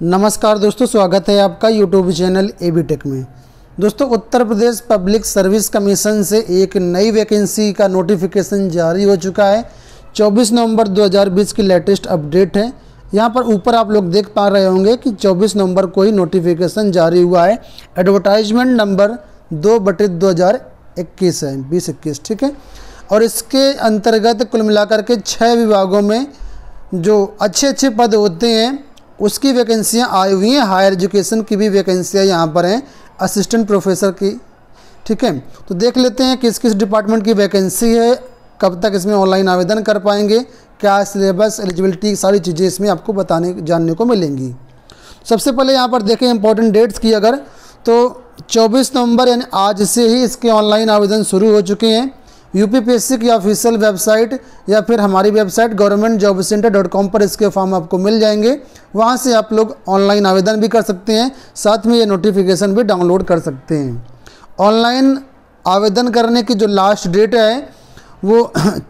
नमस्कार दोस्तों, स्वागत है आपका यूट्यूब चैनल एबी टेक में। दोस्तों, Uttar Pradesh public service commission से एक नई वैकेंसी का नोटिफिकेशन जारी हो चुका है। 24 नवंबर 2020 की लेटेस्ट अपडेट है। यहाँ पर ऊपर आप लोग देख पा रहे होंगे कि 24 नवंबर को ही नोटिफिकेशन जारी हुआ है। एडवर्टाइजमेंट नंबर 2/2021 है, 2021, ठीक है। और इसके अंतर्गत कुल मिलाकर के 6 विभागों में जो अच्छे पद होते हैं उसकी वैकेंसियाँ आई हुई हैं। हायर एजुकेशन की भी वैकेंसियाँ यहाँ पर हैं, असिस्टेंट प्रोफेसर की, ठीक है। तो देख लेते हैं किस किस डिपार्टमेंट की वैकेंसी है, कब तक इसमें ऑनलाइन आवेदन कर पाएंगे, क्या सिलेबस, एलिजिबिलिटी, सारी चीज़ें इसमें आपको जानने को मिलेंगी। सबसे पहले यहाँ पर देखें इंपॉर्टेंट डेट्स की, अगर तो 24 नवंबर यानी आज से ही इसके ऑनलाइन आवेदन शुरू हो चुके हैं। यूपीपीएससी की ऑफिशियल वेबसाइट या फिर हमारी वेबसाइट governmentjobcenter.com पर इसके फॉर्म आपको मिल जाएंगे। वहाँ से आप लोग ऑनलाइन आवेदन भी कर सकते हैं, साथ में ये नोटिफिकेशन भी डाउनलोड कर सकते हैं। ऑनलाइन आवेदन करने की जो लास्ट डेट है वो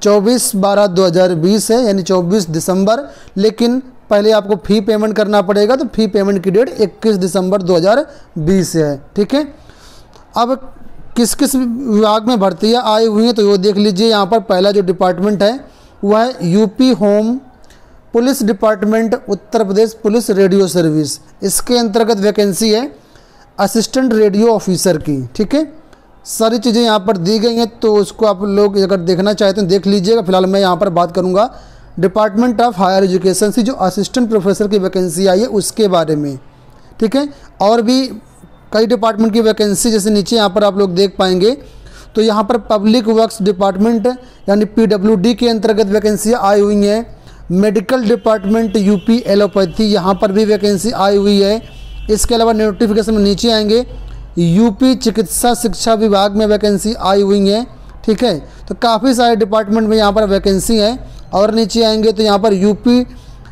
24/12/2020 है, यानी 24 दिसंबर। लेकिन पहले आपको फ़ी पेमेंट करना पड़ेगा, तो फ़ी पेमेंट की डेट 21 दिसंबर 2020 है, ठीक है। अब किस किस विभाग में भर्तियाँ आई हुई हैं तो वो देख लीजिए। यहाँ पर पहला जो डिपार्टमेंट है वह है UP home police department, Uttar Pradesh police radio service. इसके अंतर्गत वैकेंसी है असिस्टेंट रेडियो ऑफिसर की, ठीक है। सारी चीज़ें यहाँ पर दी गई हैं, तो उसको आप लोग अगर देखना चाहते हैं देख लीजिएगा। फिलहाल मैं यहाँ पर बात करूँगा डिपार्टमेंट ऑफ हायर एजुकेशन से जो असिस्टेंट प्रोफेसर की वैकेंसी आई है उसके बारे में, ठीक है। और भी कई डिपार्टमेंट की वैकेंसी जैसे नीचे यहाँ पर आप लोग देख पाएंगे। तो यहाँ पर पब्लिक वर्क्स डिपार्टमेंट यानी PWD के अंतर्गत वैकेंसी आई हुई हैं। मेडिकल डिपार्टमेंट यूपी एलोपैथी, यहाँ पर भी वैकेंसी आई हुई है। इसके अलावा नोटिफिकेशन में नीचे आएंगे यूपी चिकित्सा शिक्षा विभाग में वैकेंसी आई हुई है, ठीक है। तो काफ़ी सारे डिपार्टमेंट में यहाँ पर वैकेंसी है। और नीचे आएंगे तो यहाँ पर UP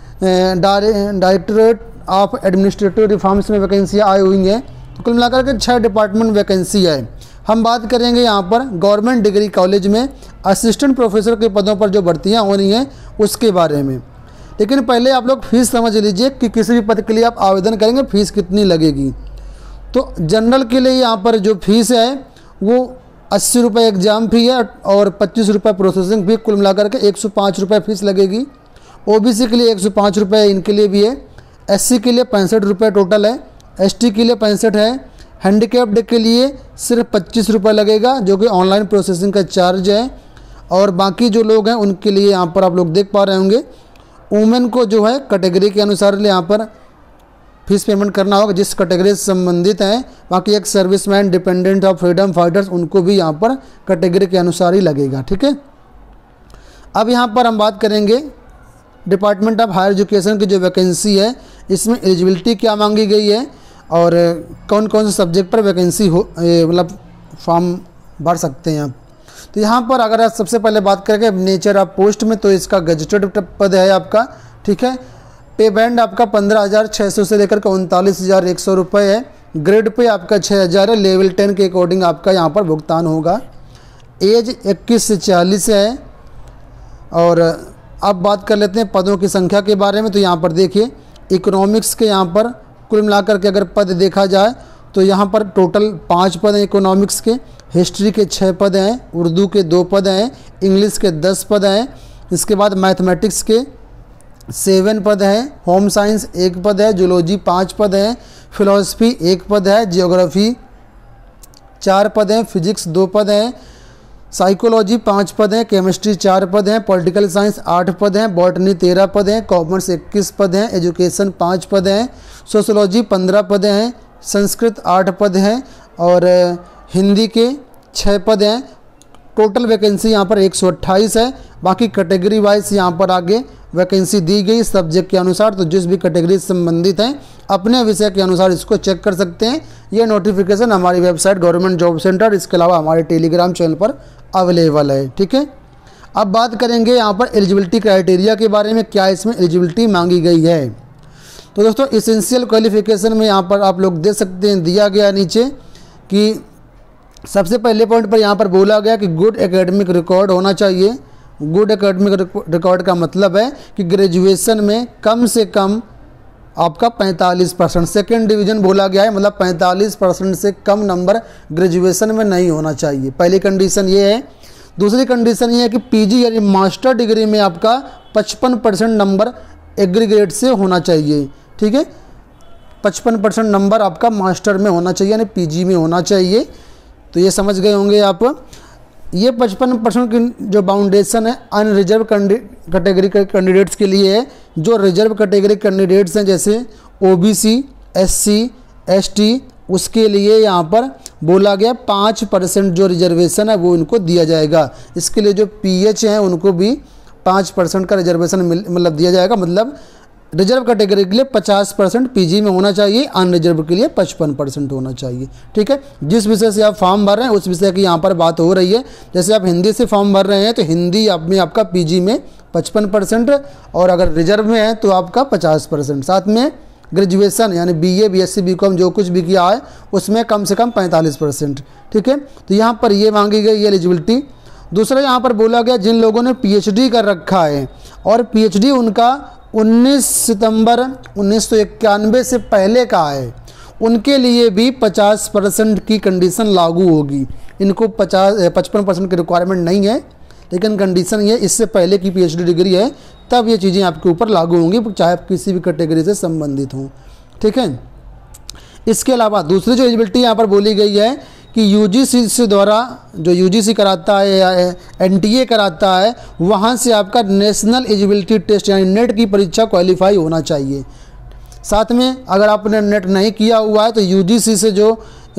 directorate of administrative reforms में वैकेंसी आई हुई हैं। तो कुल मिलाकर के 6 डिपार्टमेंट वैकेंसी है। हम बात करेंगे यहाँ पर गवर्नमेंट डिग्री कॉलेज में असिस्टेंट प्रोफेसर के पदों पर जो भर्तियाँ होनी हैं उसके बारे में। लेकिन पहले आप लोग फीस समझ लीजिए कि किसी भी पद के लिए आप आवेदन करेंगे फीस कितनी लगेगी। तो जनरल के लिए यहाँ पर जो फीस है वो 80 रुपये एग्ज़ाम फ़ी है और 25 रुपये प्रोसेसिंग फ़ी, कुल मिलाकर के 105 रुपये फीस लगेगी। OBC के लिए 105 रुपये इनके लिए भी है। SC के लिए 65 रुपये टोटल है। ST के लिए 65 है। हैंडीकैप्ड के लिए सिर्फ 25 रुपये लगेगा, जो कि ऑनलाइन प्रोसेसिंग का चार्ज है। और बाकी जो लोग हैं उनके लिए यहाँ पर आप लोग देख पा रहे होंगे वुमेन को जो है कैटेगरी के अनुसार यहाँ पर फीस पेमेंट करना होगा, जिस कैटेगरी से संबंधित हैं। बाकी एक serviceman, dependent of freedom fighters, उनको भी यहाँ पर कैटेगरी के अनुसार ही लगेगा, ठीक है। अब यहाँ पर हम बात करेंगे डिपार्टमेंट ऑफ हायर एजुकेशन की जो वैकेंसी है इसमें एलिजिबिलिटी क्या मांगी गई है और कौन कौन से सब्जेक्ट पर वैकेंसी हो मतलब फॉर्म भर सकते हैं आप। तो यहाँ पर अगर आप सबसे पहले बात करेंगे नेचर ऑफ पोस्ट में, तो इसका गजेटेड पद है आपका, ठीक है। पे बैंड आपका 15,600 से लेकर के 39,100 रुपये है। ग्रेड पे आपका 6,000 है। लेवल 10 के अकॉर्डिंग आपका यहाँ पर भुगतान होगा। एज 21 से 40 है। और अब बात कर लेते हैं पदों की संख्या के बारे में। तो यहाँ पर देखिए इकोनॉमिक्स के यहाँ पर कुल मिलाकर के अगर पद देखा जाए तो यहाँ पर टोटल 5 पद हैं इकोनॉमिक्स के। हिस्ट्री के 6 पद हैं, उर्दू के 2 पद हैं, इंग्लिश के 10 पद हैं। इसके बाद मैथमेटिक्स के 7 पद हैं, होम साइंस 1 पद है, जूलॉजी 5 पद हैं, फिलॉसफी 1 पद है, जियोग्राफी 4 पद हैं, फिजिक्स 2 पद हैं, साइकोलॉजी 5 पद हैं, केमिस्ट्री 4 पद हैं, पॉलिटिकल साइंस 8 पद हैं, बॉटनी 13 पद हैं, कॉमर्स 21 पद हैं, एजुकेशन 5 पद हैं, सोशोलॉजी 15 पद हैं, संस्कृत 8 पद हैं और हिंदी के 6 पद हैं। टोटल वैकेंसी यहाँ पर 128 है। बाकी कैटेगरी वाइज यहाँ पर आगे वैकेंसी दी गई सब्जेक्ट के अनुसार। तो जिस भी कैटेगरी से संबंधित हैं अपने विषय के अनुसार इसको चेक कर सकते हैं। यह नोटिफिकेशन हमारी वेबसाइट गवर्नमेंट जॉब सेंटर, इसके अलावा हमारे टेलीग्राम चैनल पर अवेलेबल है, ठीक है। अब बात करेंगे यहाँ पर एलिजिबिलिटी क्राइटेरिया के बारे में, क्या इसमें एलिजिबिलिटी मांगी गई है। तो दोस्तों एसेंशियल क्वालिफिकेशन में यहाँ पर आप लोग दे सकते हैं, दिया गया नीचे कि सबसे पहले पॉइंट पर यहाँ पर बोला गया कि गुड एकेडमिक रिकॉर्ड होना चाहिए। गुड एकेडमिक रिकॉर्ड का मतलब है कि ग्रेजुएशन में कम से कम आपका 45%। सेकेंड डिवीज़न बोला गया है, मतलब 45% से कम नंबर ग्रेजुएशन में नहीं होना चाहिए। पहली कंडीशन ये है। दूसरी कंडीशन ये है कि पीजी यानी मास्टर डिग्री में आपका 55% नंबर एग्रीगेट से होना चाहिए। ठीक है, 55% नंबर आपका मास्टर में होना चाहिए यानी पीजी में होना चाहिए। तो ये समझ गए होंगे आप। ये 55% की जो बाउंडेशन है अनरिजर्व कैटेगरी के कैंडिडेट्स के लिए है। जो रिजर्व कैटेगरी कैंडिडेट्स हैं जैसे ओबीसी, एससी, एसटी, उसके लिए यहाँ पर बोला गया 5% जो रिजर्वेशन है वो इनको दिया जाएगा। इसके लिए जो पीएच हैं उनको भी 5% का रिजर्वेशन मतलब दिया जाएगा। मतलब रिजर्व कैटेगरी के लिए 50% पीजी में होना चाहिए, अनरिजर्व के लिए 55% होना चाहिए। ठीक है, जिस विषय से आप फॉर्म भर रहे हैं उस विषय की यहाँ पर बात हो रही है। जैसे आप हिंदी से फॉर्म भर रहे हैं तो हिंदी में आपका पीजी में 55% और अगर रिजर्व में है तो आपका 50%। साथ में ग्रेजुएशन यानी बीए, बीएससी, बीकॉम जो कुछ भी किया है उसमें कम से कम 45%। ठीक है, तो यहाँ पर ये मांगी गई एलिजिबिलिटी। दूसरा यहाँ पर बोला गया जिन लोगों ने पीएचडी कर रखा है और पीएचडी उनका 19 सितंबर 1991 से पहले का है, उनके लिए भी 50% की कंडीशन लागू होगी। इनको 55% की रिक्वायरमेंट नहीं है, लेकिन कंडीशन ये इससे पहले की पीएचडी डिग्री है तब ये चीज़ें आपके ऊपर लागू होंगी, चाहे आप किसी भी कैटेगरी से संबंधित हों। ठीक है, इसके अलावा दूसरी जो एलिजिबिलिटी यहाँ पर बोली गई है कि यूजीसी से द्वारा जो यूजीसी कराता है या एनटीए कराता है वहाँ से आपका नेशनल एलिजिबिलिटी टेस्ट यानी नेट की परीक्षा क्वालिफाई होना चाहिए। साथ में अगर आपने नेट नहीं किया हुआ है तो यूजीसी से जो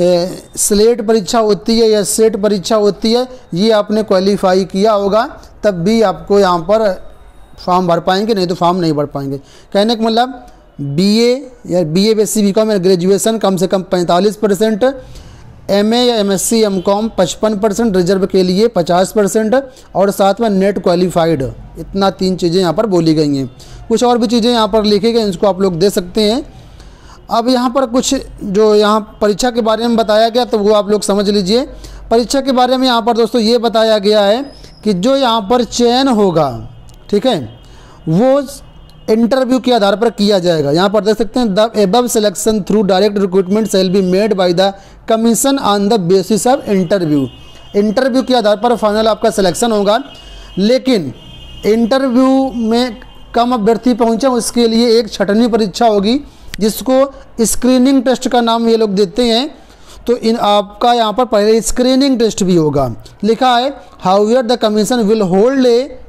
स्लेट परीक्षा होती है या सेट परीक्षा होती है ये आपने क्वालिफाई किया होगा, तब भी आपको यहाँ पर फॉर्म भर पाएंगे, नहीं तो फॉर्म नहीं भर पाएंगे। कहने का मतलब बीए या बीए बीएससी बीकॉम या ग्रेजुएशन कम से कम 45%, एमए या एमएससी एमकॉम 55%, रिजर्व के लिए 50% और साथ में नेट क्वालिफाइड। इतना 3 चीज़ें यहाँ पर बोली गई हैं। कुछ और भी चीज़ें यहाँ पर लिखी गई, इसको आप लोग दे सकते हैं। अब यहाँ पर कुछ जो यहाँ परीक्षा के बारे में बताया गया तो वो आप लोग समझ लीजिए। परीक्षा के बारे में यहाँ पर दोस्तों ये बताया गया है कि जो यहाँ पर चयन होगा, ठीक है, वो इंटरव्यू के आधार पर किया जाएगा। यहाँ पर देख सकते हैं the above selection through direct recruitment shall be made by the commission on the basis of interview. Interview के आधार पर फाइनल आपका सिलेक्शन होगा, लेकिन इंटरव्यू में कम अभ्यर्थी पहुँचे उसके लिए एक छटनी परीक्षा होगी जिसको स्क्रीनिंग टेस्ट का नाम ये लोग देते हैं। तो इन आपका यहाँ पर पहले स्क्रीनिंग टेस्ट भी होगा। लिखा है however the commission will hold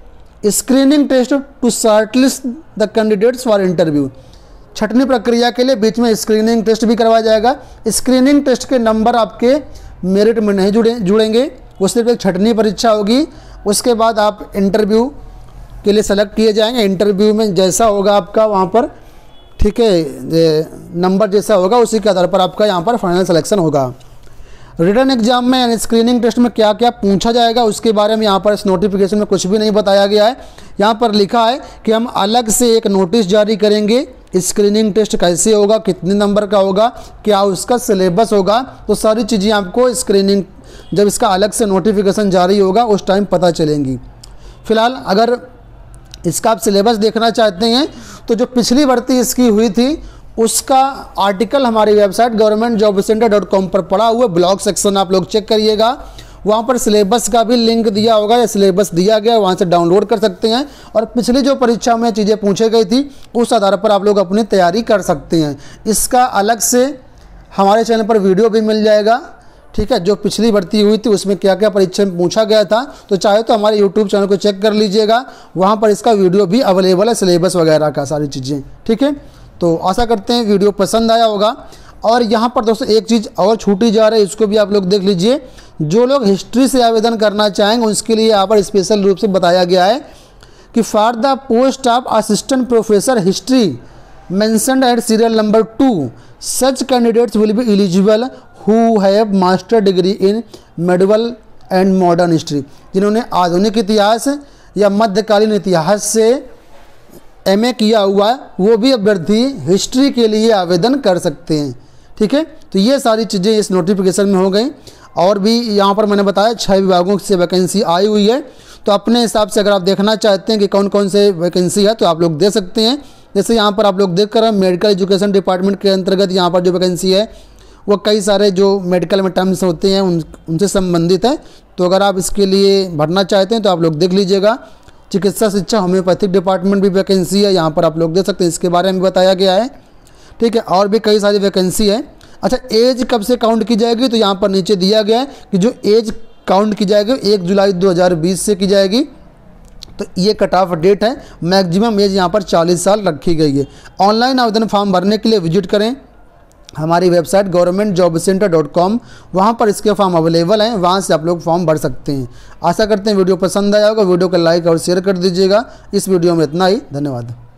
a screening test to shortlist the candidates for interview. छटनी प्रक्रिया के लिए बीच में स्क्रीनिंग टेस्ट भी करवाया जाएगा। स्क्रीनिंग टेस्ट के नंबर आपके मेरिट में नहीं जुड़ेंगे, वो सिर्फ एक छटनी परीक्षा होगी। उसके बाद आप इंटरव्यू के लिए सेलेक्ट किए जाएंगे। इंटरव्यू में जैसा होगा आपका वहाँ पर, ठीक है, नंबर जैसा होगा उसी के आधार पर आपका यहाँ पर फाइनल सिलेक्शन होगा। रिटर्न एग्जाम में यानी स्क्रीनिंग टेस्ट में क्या क्या पूछा जाएगा उसके बारे में यहाँ पर इस नोटिफिकेशन में कुछ भी नहीं बताया गया है। यहाँ पर लिखा है कि हम अलग से एक नोटिस जारी करेंगे, स्क्रीनिंग टेस्ट कैसे होगा, कितने नंबर का होगा, क्या उसका सिलेबस होगा, तो सारी चीज़ें आपको स्क्रीनिंग जब इसका अलग से नोटिफिकेशन जारी होगा उस टाइम पता चलेंगी। फिलहाल अगर इसका आप सिलेबस देखना चाहते हैं तो जो पिछली भर्ती इसकी हुई थी उसका आर्टिकल हमारी वेबसाइट governmentjobcenter.com पर पड़ा हुआ, ब्लॉग सेक्शन आप लोग चेक करिएगा, वहाँ पर सिलेबस का भी लिंक दिया होगा या सिलेबस दिया गया है, वहाँ से डाउनलोड कर सकते हैं। और पिछली जो परीक्षा में चीज़ें पूछी गई थी उस आधार पर आप लोग अपनी तैयारी कर सकते हैं। इसका अलग से हमारे चैनल पर वीडियो भी मिल जाएगा, ठीक है, जो पिछली भर्ती हुई थी उसमें क्या क्या परीक्षा में पूछा गया था। तो चाहे तो हमारे यूट्यूब चैनल को चेक कर लीजिएगा, वहाँ पर इसका वीडियो भी अवेलेबल है, सिलेबस वगैरह का सारी चीज़ें। ठीक है, तो आशा करते हैं वीडियो पसंद आया होगा। और यहाँ पर दोस्तों एक चीज़ और छूटी जा रही है, इसको भी आप लोग देख लीजिए। जो लोग हिस्ट्री से आवेदन करना चाहेंगे उसके लिए यहाँ पर स्पेशल रूप से बताया गया है कि for the post of assistant professor history mentioned at serial number 2 such candidates will be eligible who have master degree in medieval and modern history। जिन्होंने आधुनिक इतिहास या मध्यकालीन इतिहास से एमए किया हुआ है वो भी अभ्यर्थी हिस्ट्री के लिए आवेदन कर सकते हैं। ठीक है, तो ये सारी चीज़ें इस नोटिफिकेशन में हो गई। और भी यहाँ पर मैंने बताया 6 विभागों से वैकेंसी आई हुई है, तो अपने हिसाब से अगर आप देखना चाहते हैं कि कौन कौन से वैकेंसी है तो आप लोग दे सकते हैं। जैसे यहाँ पर आप लोग देख कर मेडिकल एजुकेशन डिपार्टमेंट के अंतर्गत यहाँ पर जो वैकेंसी है वो कई सारे जो मेडिकल में टर्म्स होते हैं उनसे संबंधित है। तो अगर आप इसके लिए भरना चाहते हैं तो आप लोग देख लीजिएगा। चिकित्सा शिक्षा होम्योपैथिक डिपार्टमेंट भी वैकेंसी है, यहाँ पर आप लोग देख सकते हैं, इसके बारे में बताया गया है। ठीक है, और भी कई सारी वैकेंसी है। अच्छा, एज कब से काउंट की जाएगी, तो यहाँ पर नीचे दिया गया है कि जो एज काउंट की जाएगी 1 जुलाई 2020 से की जाएगी। तो ये कट ऑफ डेट है। मैक्सिमम एज यहाँ पर 40 साल रखी गई है। ऑनलाइन आवेदन फॉर्म भरने के लिए विजिट करें हमारी वेबसाइट governmentjobcenter.com, वहाँ पर इसके फॉर्म अवेलेबल हैं, वहाँ से आप लोग फॉर्म भर सकते हैं। आशा करते हैं वीडियो पसंद आया होगा, वीडियो को लाइक और शेयर कर दीजिएगा। इस वीडियो में इतना ही, धन्यवाद।